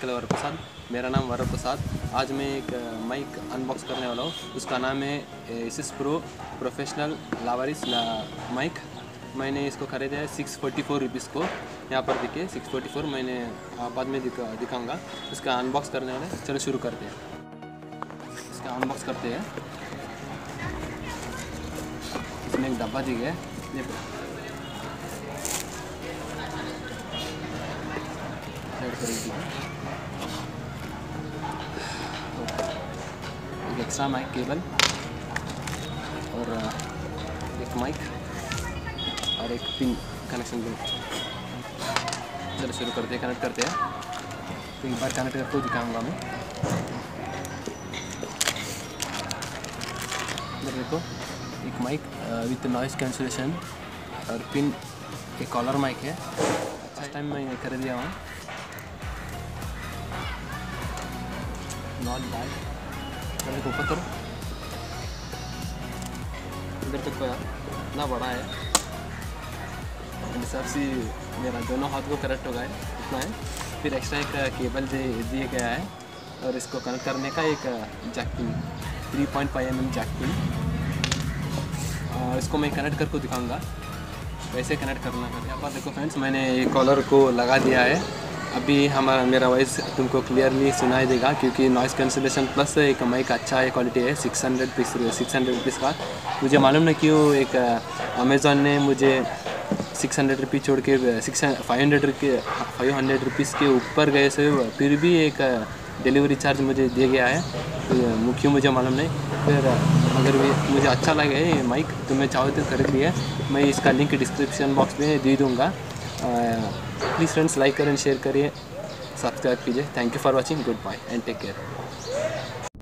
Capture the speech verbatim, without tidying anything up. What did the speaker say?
के लिए वरप्रसाद। मेरा नाम वरप्रसाद। आज मैं एक माइक अनबॉक्स करने वाला हूँ। उसका नाम है एसिस प्रो प्रोफेशनल लावारिस माइक। मैंने इसको ख़रीदा है सिक्स फोर्टी फोर रुपीज़ को। यहाँ पर दिखे सिक्स फोर्टी फोर। मैंने बाद में दिखा दिखाऊँगा। इसका अनबॉक्स करने वाले, चलो शुरू करते हैं। इसका अनबॉक्स करते हैं। इसमें एक डब्बा दी गया है, एक एक्स्ट्रा माइक केबल और एक माइक और एक पिन कनेक्शन दो। चलो शुरू करते हैं, कनेक्ट करते हैं। तो एक बार कनेक्ट करके दिखाऊंगा मैं। इधर देखो, एक माइक विथ नॉइस कैंसलेशन और पिन, एक कॉलर माइक है। फर्स्ट टाइम मैं खरीद लिया हूँ। Not bad. चलो इसको ऊपर करो। इधर तक तो इतना बड़ा है, हिसाब से मेरा दोनों हाथ को करेक्ट होगा इतना है। फिर एक्स्ट्रा एक केबल दिया गया है और इसको कनेक्ट करने का एक jack pin, three point five M M jack pin. इसको मैं कनेक्ट करके दिखाऊंगा वैसे कनेक्ट करना है। यहाँ पर देखो फ्रेंड्स, मैंने ये कॉलर को लगा दिया है। अभी हमारा मेरा वॉइस तुमको क्लियरली सुनाई देगा क्योंकि नॉइस कैंसलेशन प्लस एक माइक अच्छा है, क्वालिटी है। Six hundred piece six hundred rupees का। मुझे मालूम नहीं क्यों एक अमेज़ॉन ने मुझे सिक्स हंड्रेड रुपीज़ छोड़ के सिक्स फाइव हंड्रेड के फाइव हंड्रेड रुपीज़ के ऊपर गए से फिर भी एक डिलीवरी चार्ज मुझे दिया गया है। तो क्यों मुझे मालूम नहीं। फिर अगर मुझे अच्छा लगे ये माइक तो मैं चाहो तो खरीद लिया। मैं इसका लिंक डिस्क्रिप्शन बॉक्स में दे दूँगा। प्लीज़ फ्रेंड्स, लाइक करें, शेयर करिए, सब्सक्राइब कीजिए। Thank you for watching. Good bye and take care.